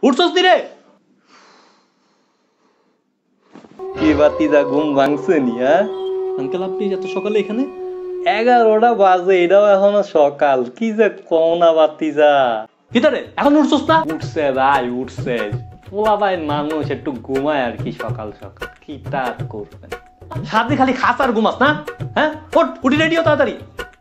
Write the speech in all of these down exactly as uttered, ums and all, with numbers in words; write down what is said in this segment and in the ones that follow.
উঠছস দিরে কি বাতিজা ঘুম ভাঙছে নি? হ্যাঁ আঙ্কেল, আপনি এত সকালে এখানে? এগারোটা বাজে, এটাও এখনো সকাল। কি যে কওনা বাতিজা, কিতারে এখন উঠছস না? উঠছে ভাই, উঠছে। পোলা ভাই মানুষ একটু ঘুমায় আর কি সকাল সকাল, কি তার করবেন। সাথে খালি খাস আর ঘুমাস না? হ্যাঁ ওঠ, উঠি রেডিও তাড়াতাড়ি।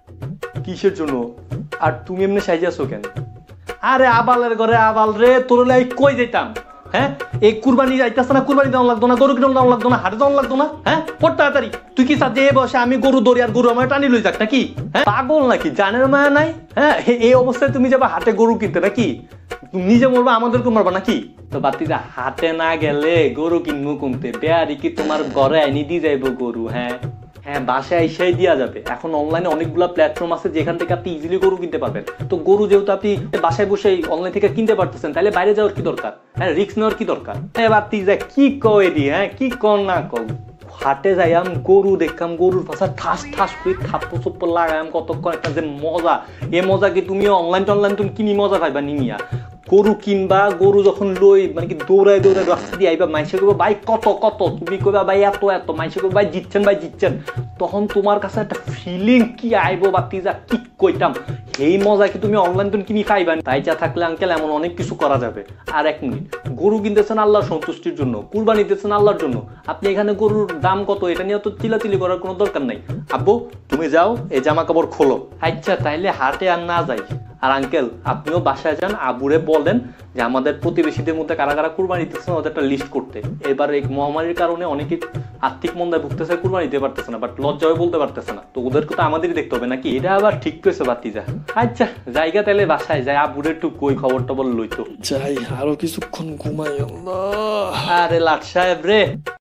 কিসের জন্য? আর তুমি এমনি সাইজাছো কেন? আরে আবালের ঘরে আবাল রে, তোর লাই কই যেতাম? হ্যাঁ এই কুরবানি যাইতাছ না, কুরবানি দেওয়া লাগতো না, গরু কিনে দেওয়া লাগতো না, হাটে দেওয়া লাগতো না? হ্যাঁ ওঠ তাড়াতাড়ি। তুই কি চাচ্ছে বসে আমি গরু দৌড়ি আর গরু আমার টানি লই যাক নাকি? হ্যাঁ পাগল নাকি? জানের মায়া নাই? হ্যাঁ এই অবস্থায় তুমি যাবা হাটে গরু কিনতে নাকি? নিজে মরবা, আমাদেরকে মারবা নাকি? তো বাতিজা হাটে না গেলে গরু কিনবো কমতে? বেয়ারি কি তোমার ঘরে আইনি দিয়ে যাইবো গরু? হ্যাঁ হ্যাঁ বাসায় এসেই দেওয়া যাবে। এখন অনলাইনে অনেকগুলো প্ল্যাটফর্ম আছে যেখান থেকে আপনি ইজিলি গরু কিনতে পারবেন। তো গরু যেহেতু আপনি বাসায় বসে অনলাইন থেকে কিনতে পারতেছেন, তাহলে বাইরে যাওয়ার কি দরকার? হ্যাঁ রিস্ক নেওয়ার কি দরকার? হ্যাঁ বাতিজা কি কয় দি, হ্যাঁ কি কর না কর, হাটে যাইয়াম গরু দেখলাম, গরুর পাশা ঠাস ঠাস করে থাপ্পড় চপ্পড় লাগাম, কতক্ষণ একটা যে মজা, এ মজা কি তুমি অনলাইন টনলাইন তুমি কিনি মজা পাইবা নিমিয়া? গরু কিনবা, গরু যখন লই মানে কি দৌড়ায় দৌড়ায় রাস্তা দিয়ে আইবা, মাইসে করবো ভাই কত কত, তুমি কইবা ভাই এত এত, মাইসে করবো ভাই জিতছেন ভাই জিতছেন, তখন তোমার কাছে একটা ফিলিং কি আইবো বাতিজা, কি কইতাম। এই মজা কি তুমি অনলাইন তুমি কিনি খাইবা? তাই যা থাকলে আঙ্কেল এমন অনেক কিছু করা যাবে। আর এক মিনিট, গরু কিনতেছেন আল্লাহর সন্তুষ্টির জন্য, কুরবানি দিতেছেন আল্লাহর জন্য, আপনি এখানে গরুর দাম কত এটা নিয়ে তো চিলাচিলি করার কোনো দরকার নাই। আব্বু তুমি যাও এই জামা কাপড় খোলো। আচ্ছা তাইলে হাটে আর না যাই। আর আঙ্কেল আপনিও বাসায় যান, আবুরে বলেন যে আমাদের প্রতিবেশীদের মধ্যে কারা কারা কুরবানি দিতেছে ওদের একটা লিস্ট করতে। এবার এই মহামারীর কারণে অনেকে আর্থিক মন্দায় ভুগতেছে, কুরবানি দিতে পারতেছে না, বাট লজ্জা হয়ে বলতে পারতেছে না, তো ওদেরকে তো আমাদেরই দেখতে হবে নাকি? এটা আবার ঠিক করেছে বাতিজা। আচ্ছা জায়গা তাইলে বাসায় যাই, আবুরে একটু কই খবর টবর লইতো যাই, আরো কিছুক্ষণ ঘুমাই। আল্লাহ আরে লাট সাহেব রে,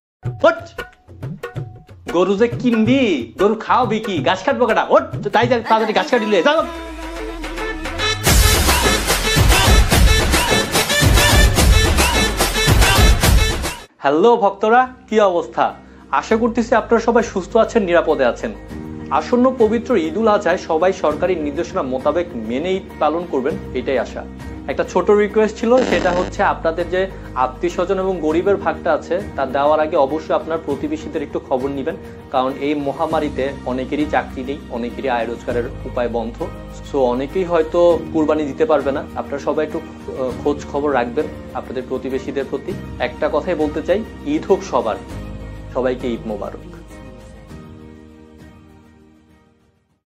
গরু যে কিনবি, গরু খাওয়াবি কি? গাছ কাটবো কাটা, ওঠ তাই যা তাড়াতাড়ি গাছ কাটিলে যাও। হ্যালো ভক্তরা, কি অবস্থা? আশা করতেছি আপনারা সবাই সুস্থ আছেন, নিরাপদে আছেন। আসন্ন পবিত্র ঈদ উল আজহায় সবাই সরকারি নির্দেশনা মোতাবেক মেনে ঈদ পালন করবেন, এটাই আশা। একটা ছোট রিকোয়েস্ট ছিল, সেটা হচ্ছে আপনাদের যে আত্মীয় স্বজন এবং গরিবের ভাগটা আছে তা দেওয়ার আগে অবশ্যই আপনার প্রতিবেশীদের একটু খবর নেবেন, কারণ এই মহামারীতে অনেকেরই চাকরি নেই, অনেকেরই আয় রোজগারের উপায় বন্ধ। সো অনেকেই হয়তো কুরবানি দিতে পারবে না। আপনারা সবাই একটু খোঁজ খবর রাখবেন আপনাদের প্রতিবেশীদের প্রতি। একটা কথাই বলতে চাই, ঈদ হোক সবার, সবাইকে ঈদ মোবারক।